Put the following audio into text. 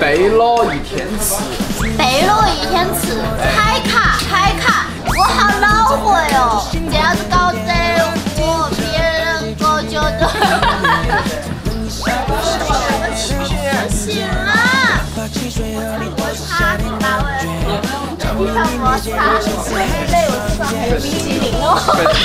背了一天吃， 背了一天吃，海卡海卡，我好恼火哟！这样子搞得我别人我觉得，行啊！我擦你妈喂！地上摩擦，这里有地方还有冰淇淋哦。